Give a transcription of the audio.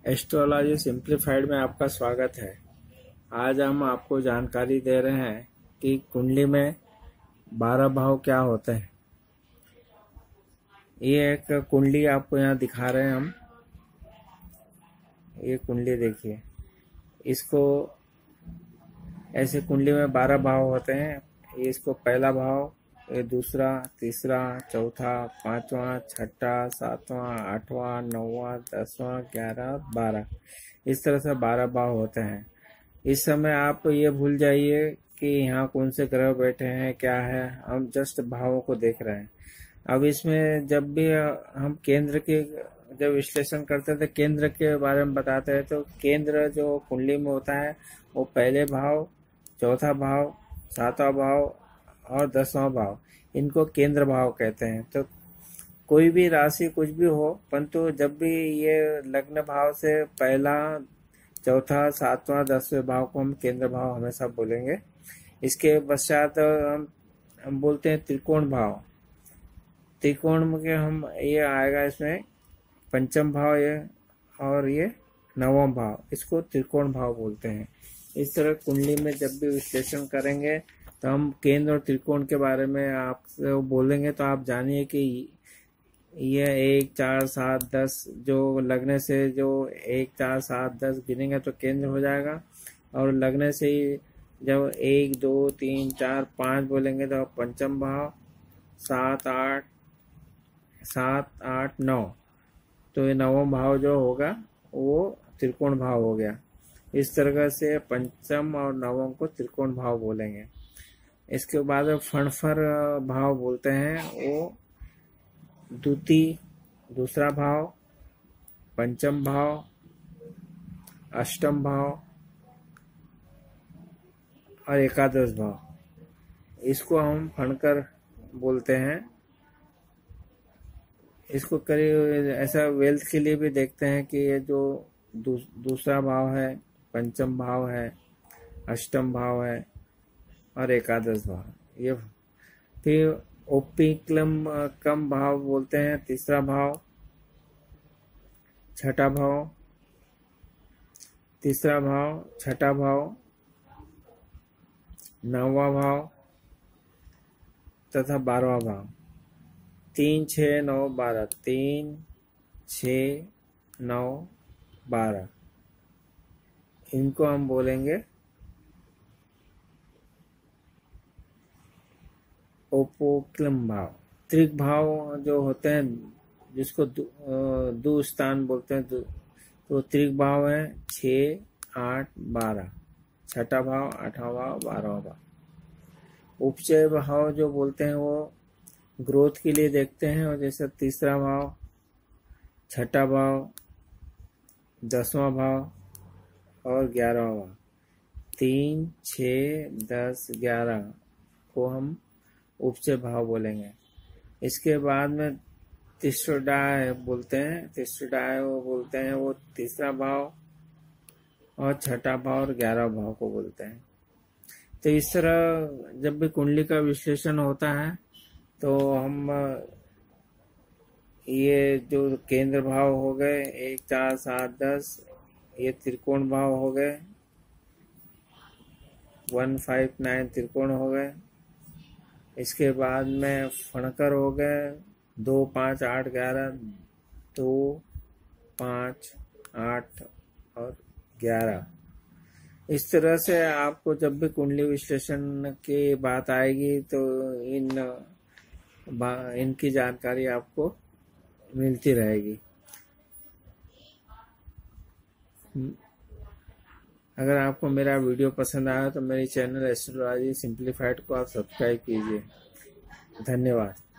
Astrology simplified में आपका स्वागत है। आज हम आपको जानकारी दे रहे हैं कि कुंडली में 12 भाव क्या होते हैं। ये एक कुंडली आपको यहाँ दिखा रहे हैं हम। ये कुंडली देखिए, इसको ऐसे कुंडली में 12 भाव होते हैं। ये इसको पहला भाव, ये दूसरा, तीसरा, चौथा, पांचवा, छठा, सातवां, आठवां, नौवां, 10वां, 11, 12, इस तरह से 12 भाव होते हैं। इस समय आप ये भूल जाइए कि यहाँ कौन से ग्रह बैठे हैं, क्या है, हम जस्ट भावों को देख रहे हैं। अब इसमें जब भी हम केंद्र के जब विश्लेषण करते हैं तो केंद्र के बारे में बताते हैं, तो केंद्र जो कुंडली में होता है वो पहले भाव, चौथा भाव, सातवां भाव और 10वां भाव, इनको केंद्र भाव कहते हैं। तो कोई भी राशि कुछ भी हो, परंतु जब भी ये लग्न भाव से पहला, चौथा, सातवां, 10वें भाव को हम केंद्र भाव हमेशा बोलेंगे। इसके पश्चात हम बोलते हैं त्रिकोण भाव। त्रिकोण में हम ये आएगा इसमें पंचम भाव ये और ये नवम भाव, इसको त्रिकोण भाव बोलते हैं। इस तरह कुंडली में जब भी विश्लेषण करेंगे तो हम केंद्र और त्रिकोण के बारे में आपसे बोलेंगे, तो आप जानिए कि ये 1, 4, 7, 10 जो लगने से जो 1, 4, 7, 10 गिनेंगे तो केंद्र हो जाएगा, और लगने से ही जब 1, 2, 3, 4, 5 बोलेंगे तो पंचम भाव, 7, 8, 9, तो ये नवम भाव जो होगा वो त्रिकोण भाव हो गया। इस तरह से पंचम और नवम को त्रिकोण भाव बोलेंगे। इसके बाद फणफर भाव बोलते हैं, वो द्वितीय, दूसरा भाव, पंचम भाव, अष्टम भाव और एकादश भाव, इसको हम फणकर बोलते हैं। इसको करीब ऐसा वेल्थ के लिए भी देखते हैं कि ये जो दूसरा भाव है, पंचम भाव है, अष्टम भाव है और एकादश भाव, ये फिर ओपिक्लम कम भाव बोलते हैं, तीसरा भाव, छठा भाव, तीसरा भाव, छठा भाव, नौवां भाव तथा 12वां भाव। 3, 6, 9, 12, 3, 6, 9, 12, इनको हम बोलेंगे ओपोक्लम भाव। त्रिक भाव जो होते हैं जिसको दो स्थान बोलते हैं, तो त्रिक भाव है 6, 8, 12, छठा भाव, 8वां भाव, 12वां भाव। उपचय भाव जो बोलते हैं वो ग्रोथ के लिए देखते हैं, और जैसे तीसरा भाव, छठा भाव, 10वां भाव और 11वां भाव। 3, 6, 10, 11 को हम उपचय भाव बोलेंगे। इसके बाद में तिष्ठोडाय बोलते हैं, तिष्ठोडाय वो बोलते हैं वो तीसरा भाव और छठा भाव और 11वां भाव को बोलते हैं। तो इस तरह जब भी कुंडली का विश्लेषण होता है तो हम ये जो केंद्र भाव हो गए 1, 4, 7, 10, ये त्रिकोण भाव हो गए, 1, 5, 9 त्रिकोण हो गए। इसके बाद में फणकर हो गए 2, 5, 8, 11, 2, 5, 8 और 11। इस तरह से आपको जब भी कुंडली विश्लेषण की बात आएगी तो इनकी जानकारी आपको मिलती रहेगी। अगर आपको मेरा वीडियो पसंद आया तो मेरे चैनल एस्ट्रोलॉजी सिंप्लीफाइड को आप सब्सक्राइब कीजिए। धन्यवाद।